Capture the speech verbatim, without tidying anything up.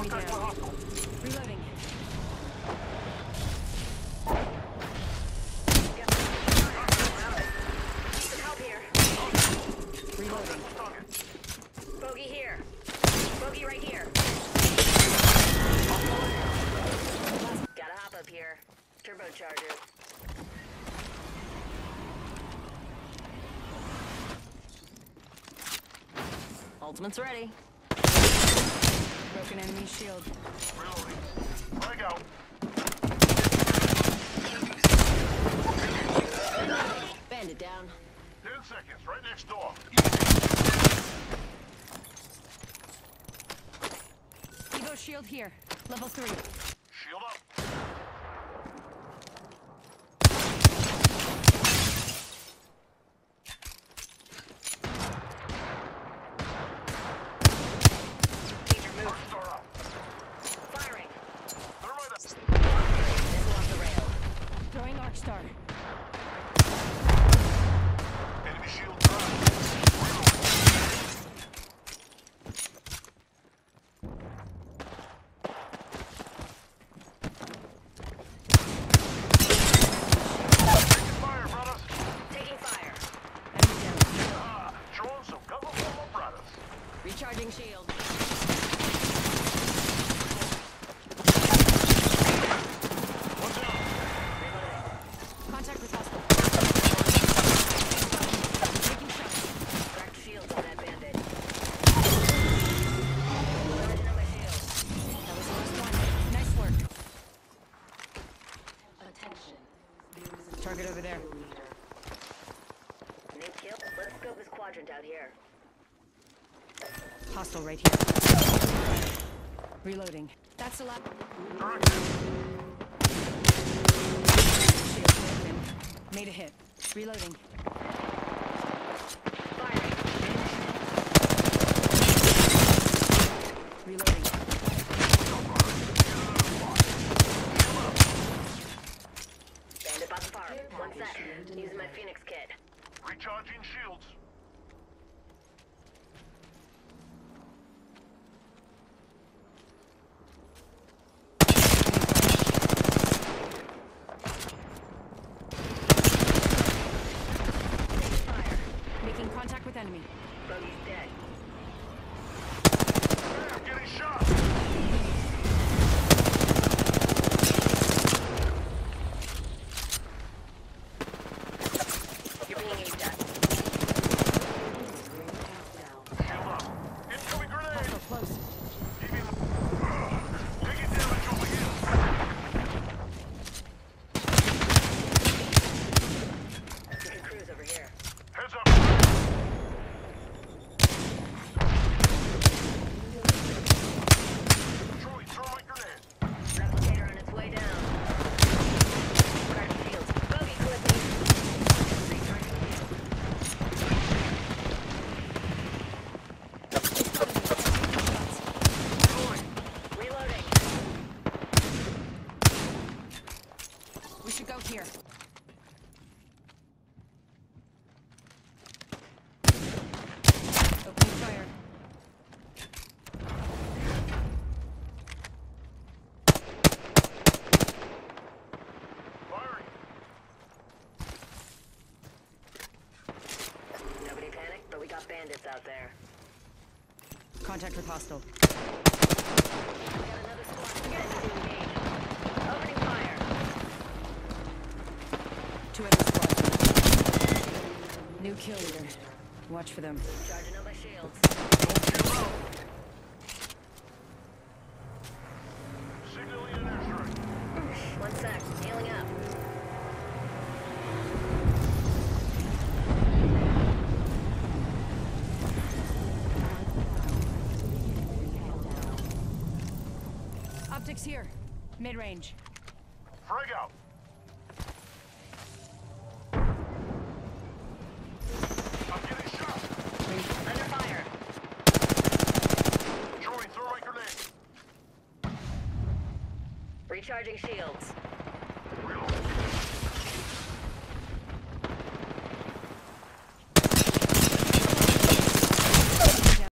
Enemy down. Reloading. Some help here. Reloading. Bogey here. Bogey right here. Gotta hop up here. Turbocharger. Ultimate's ready. Broken enemy shield. Reloading. Frag out. Bandit down. Ten seconds, right next door. Evo shield here. Level three. Shield up. Major move. Arc star up. Firing. Thermite up. Missile off the rail. Throwing arc star. Enemy shield down. Taking fire, brothers. Taking fire. Enemy down. Ah, showing some cover for my brothers. Recharging shield. One down. Contact with hostile. Taking shots. Cracked shields on that bandit. Charging on my shield. That was the last one. Nice work. Attention. Target over there. New kill. Let's scope this quadrant out here. Hostile right here. Reloading. That's a lot. Directive. Shield broken. Made a hit. Reloading. Firing. Reloading. Bandit bought the power. One sec. Using my Phoenix kit. Recharging shields. Taking fire. Making contact with enemy. Bogey's dead. Hey, I'm getting shot. You're being aimed at. Shield up. Incoming grenade. Hostile close. Taking taking damage over here. We can cruise over here. Heads up. Troy, throw my grenade. Replicator on its way down. Cracked shields. Bogey, clip me. Recharging shield. Reloading. We should go here. Opening fire. Firing. Nobody panic, but we got bandits out there. Contact with hostile. We got another squad ready to engage. Opening fire. Two other squads. New kill leader. Watch for them. Charging on my shields. Shield out. Signaling an airstrike. One sec. Healing up. Optics here. Mid-range. Frag out. I'm getting shot. Under fire. Troy, throw my grenade. Recharging shields.